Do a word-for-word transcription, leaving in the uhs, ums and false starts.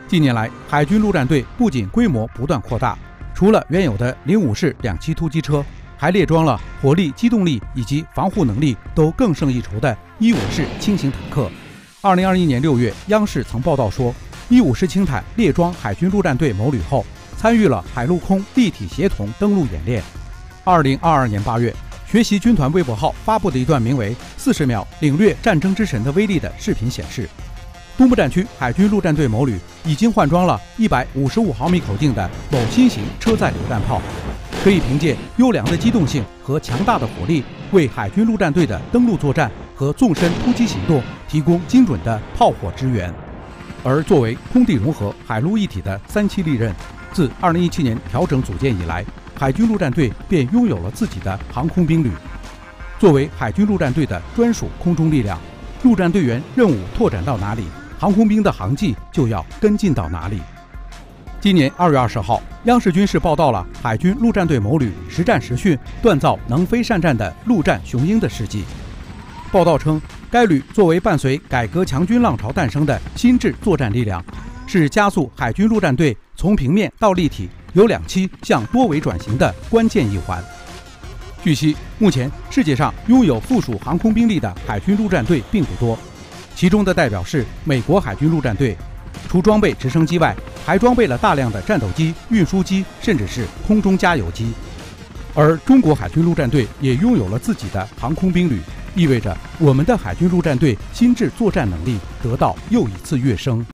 近年来，海军陆战队不仅规模不断扩大，除了原有的零五式两栖突击车，还列装了火力、机动力以及防护能力都更胜一筹的一五式轻型坦克。二零二一年六月，央视曾报道说，一五式轻坦列装海军陆战队某旅后，参与了海陆空立体协同登陆演练。二零二二年八月，学习军团微博号发布的一段名为《四十秒领略战争之神的威力》的视频显示，东部战区海军陆战队某旅已经换装了一百五十五毫米口径的某新型车载榴弹炮，可以凭借优良的机动性和强大的火力，为海军陆战队的登陆作战和纵深突击行动提供精准的炮火支援。而作为空地融合、海陆一体的三栖利刃，自二零一七年调整组建以来，海军陆战队便拥有了自己的航空兵旅。作为海军陆战队的专属空中力量，陆战队员任务拓展到哪里，航空兵的航技就要跟进到哪里。今年二月二十号，央视军事报道了海军陆战队某旅实战实训锻造能飞善战的陆战雄鹰的事迹。报道称，该旅作为伴随改革强军浪潮诞生的新制作战力量，是加速海军陆战队从平面到立体、由两栖向多维转型的关键一环。据悉，目前世界上拥有附属航空兵力的海军陆战队并不多，其中的代表是美国海军陆战队，除装备直升机外，还装备了大量的战斗机、运输机，甚至是空中加油机。而中国海军陆战队也拥有了自己的航空兵旅，意味着我们的海军陆战队新制作战能力得到又一次跃升。